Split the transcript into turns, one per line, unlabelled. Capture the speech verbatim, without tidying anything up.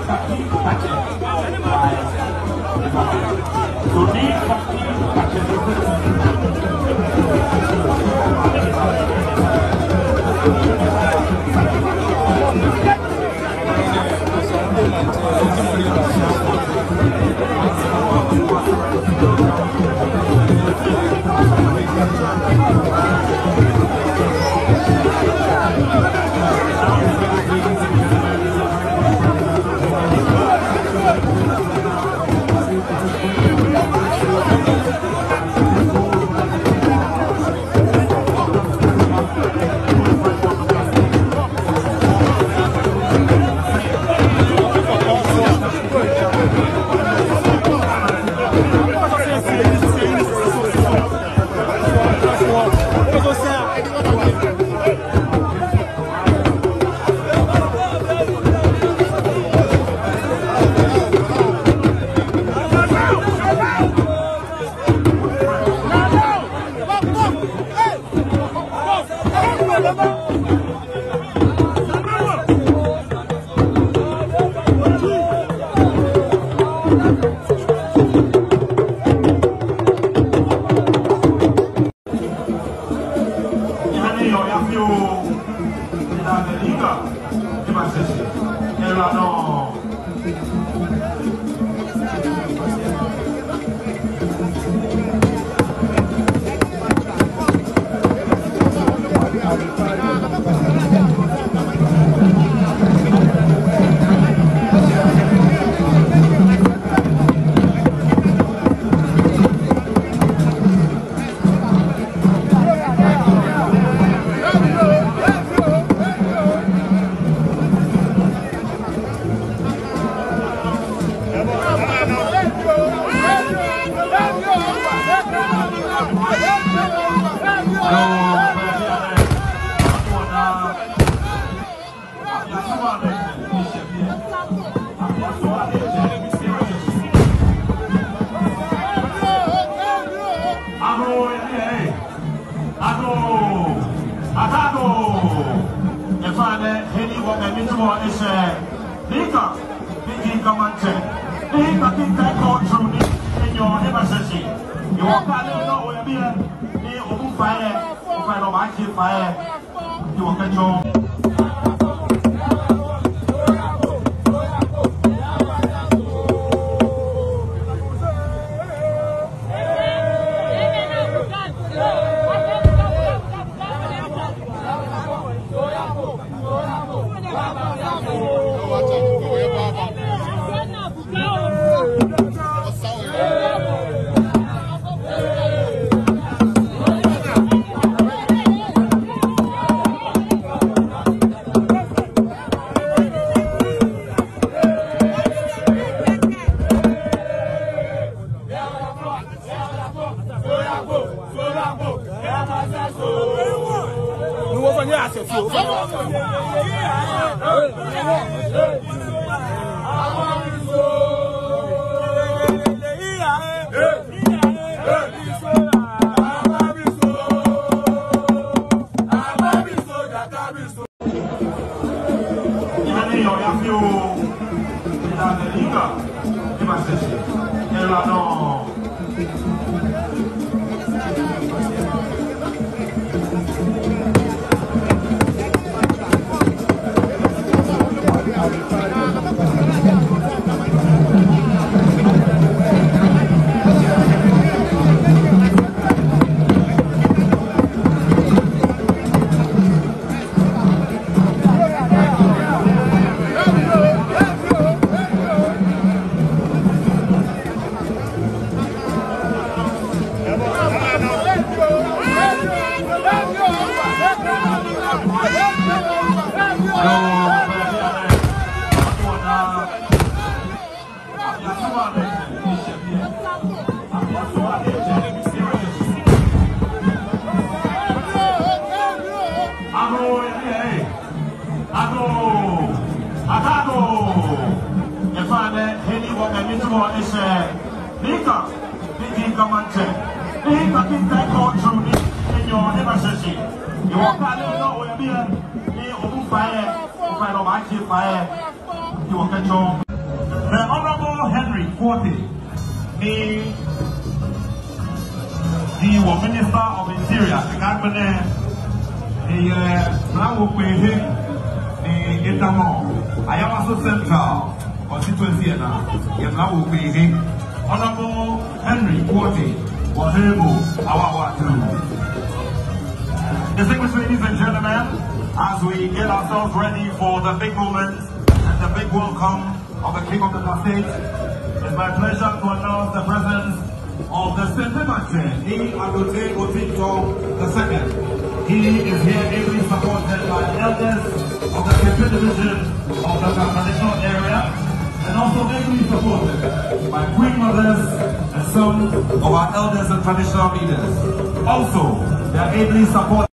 You Quarty, the, the Minister of Interior, the governor, the Nawukwehe, the Itamo, I am also central constituency now, the Nawukwehe, Honorable Henry Quarty, Wahemu, our through. Distinguished ladies and gentlemen, as we get ourselves ready for the big moment and the big welcome of the King of the State, it's my pleasure to announce the presence of the Sentimate, E. Adote Otinto the Second. He is here ably supported by elders of the Kempe Division of the traditional area, and also ably supported by Queen Mothers and some of our elders and traditional leaders. Also, they are ably supported